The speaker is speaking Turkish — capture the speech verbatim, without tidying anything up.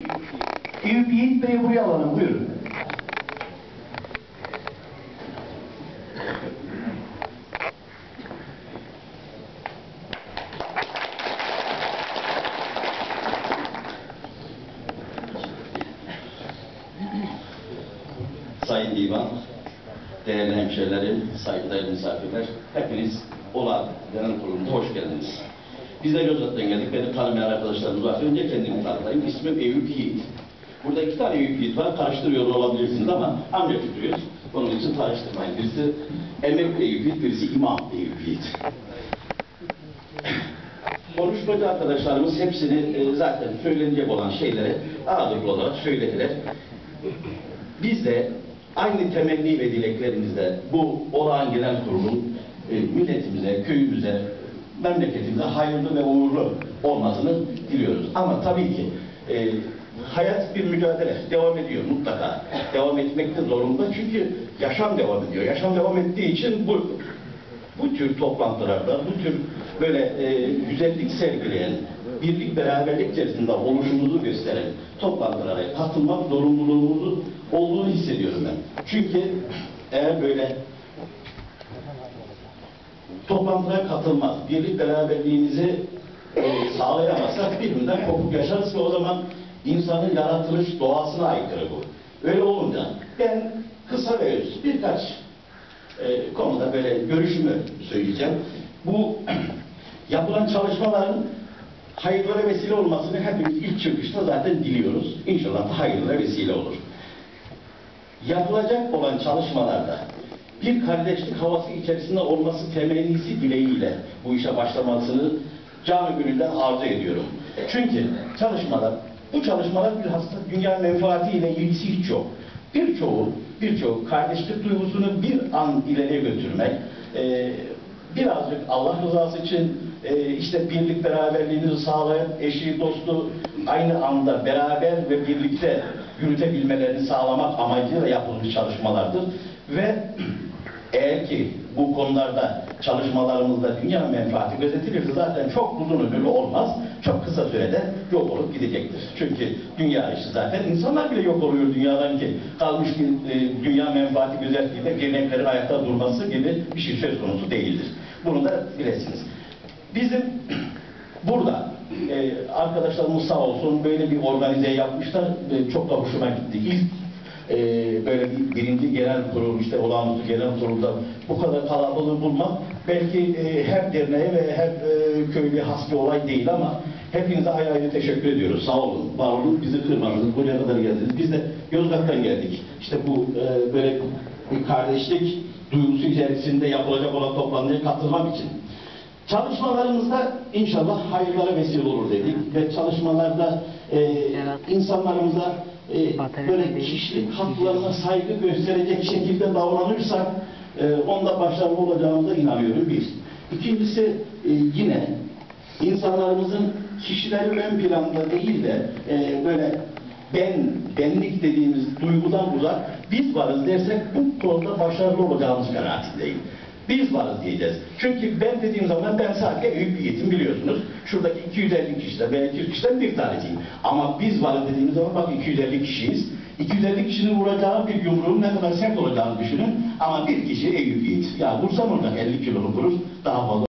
Eyüp Yiğit Bey'i buraya alalım, buyurun. Sayın Divan, değerli hemşehrilerim, saygıdeğer misafirler, hepiniz Olağan Genel Kurulu'na hoş geldiniz. Biz de Yozgat'tan geldik, benim tanımayan arkadaşlarımız var. Önce kendimi tanıtayım, ismim Eyüp Yiğit. Burada iki tane Eyüp Yiğit var, karıştırıyor olabilirsiniz ama amca tutuyoruz. Onun için karıştırmayın. Birisi emekli Eyüp Yiğit, birisi imam Eyüp Yiğit. Konuşmacı arkadaşlarımız hepsini e, zaten söylenecek olan şeyleri ağırlıklı olarak söylediler. Biz de aynı temenni ve dileklerimizle bu olağan genel kurulun e, milletimize, köyümüze, memleketimize hayırlı ve uğurlu olmasını diliyoruz. Ama tabii ki e, hayat bir mücadele devam ediyor mutlaka. Devam etmekte zorunda çünkü yaşam devam ediyor. Yaşam devam ettiği için bu bu tür toplantılarda, bu tür böyle e, güzellik sergileyen, birlik beraberlik içerisinde oluşumuzu gösteren toplantılara katılmak zorunluluğumuzu olduğunu hissediyorum ben. Çünkü eğer böyle toplantılara katılmaz, birlik beraberliğimizi e, sağlayamazsak birbirinden kopuk yaşarız ve o zaman insanın yaratılış doğasına aykırı bu. Öyle olunca ben kısa ve öz birkaç e, konuda böyle görüşümü söyleyeceğim. Bu yapılan çalışmaların hayırlara vesile olmasını hepimiz ilk çıkışta zaten diliyoruz. İnşallah da hayırlara vesile olur. Yapılacak olan çalışmalarda bir kardeşlik havası içerisinde olması temennisi dileğiyle bu işe başlamasını canı gönülden arzu ediyorum. Çünkü çalışmalar, bu çalışmalar bilhassa dünya menfaatiyle ilgisi hiç yok. Birçoğu, birçoğu kardeşlik duygusunu bir an ileriye götürmek, e, birazcık Allah rızası için e, işte birlik beraberliğimizi sağlayan eşi, dostu aynı anda beraber ve birlikte yürütebilmelerini sağlamak amacıyla yapılmış çalışmalardır. Ve eğer ki bu konularda çalışmalarımızda dünya menfaati gözetilirse zaten çok uzun ömürlü olmaz, çok kısa sürede yok olup gidecektir. Çünkü dünya işi zaten insanlar bile yok oluyor dünyadan ki kalmış bir e, dünya menfaati gözettiğinde geleneklerin ayakta durması gibi bir şey söz konusu değildir. Bunu da bilesiniz. Bizim burada e, arkadaşlarımız sağ olsun böyle bir organize yapmışlar, e, çok da hoşuma gitti. İlk e, böyle bir birinci genel kurul, işte olağanüstü genel kurulda bu kadar kalabalığı bulmak belki e, her derneğe ve her e, köylüye has bir olay değil ama hepinize ayrı ayrı teşekkür ediyoruz. Sağ olun, var olun, bizi kırmadınız, buraya kadar geldiniz. Biz de Yozgat'tan geldik. İşte bu e, böyle bir kardeşlik duygusu içerisinde yapılacak olan toplantıya katılmak için. Çalışmalarımızda inşallah hayırlara vesile olur dedik ve çalışmalarda e, insanlarımıza e, böyle kişilik haklarına saygı gösterecek şekilde davranırsak e, onda başarılı olacağımıza inanıyorum bir. İkincisi e, yine insanlarımızın kişileri ön planda değil de e, böyle ben, benlik dediğimiz duygudan uzak biz varız dersek bu konuda başarılı olacağımız kanaatindeyim. Biz varız diyeceğiz. Çünkü ben dediğim zaman ben sadece Eyüp Yiğit'im biliyorsunuz. Şuradaki iki yüz elli kişiden veya iki yüz kişiden bir tanesiyim. Ama biz varız dediğimiz zaman bak iki yüz elli kişiyiz. iki yüz elli kişinin vuracağı bir yumruğun ne kadar sert olacağını düşünün. Ama bir kişi Eyüp Yiğit. Ya vursam oradan elli kiloluk vurur. Daha fazla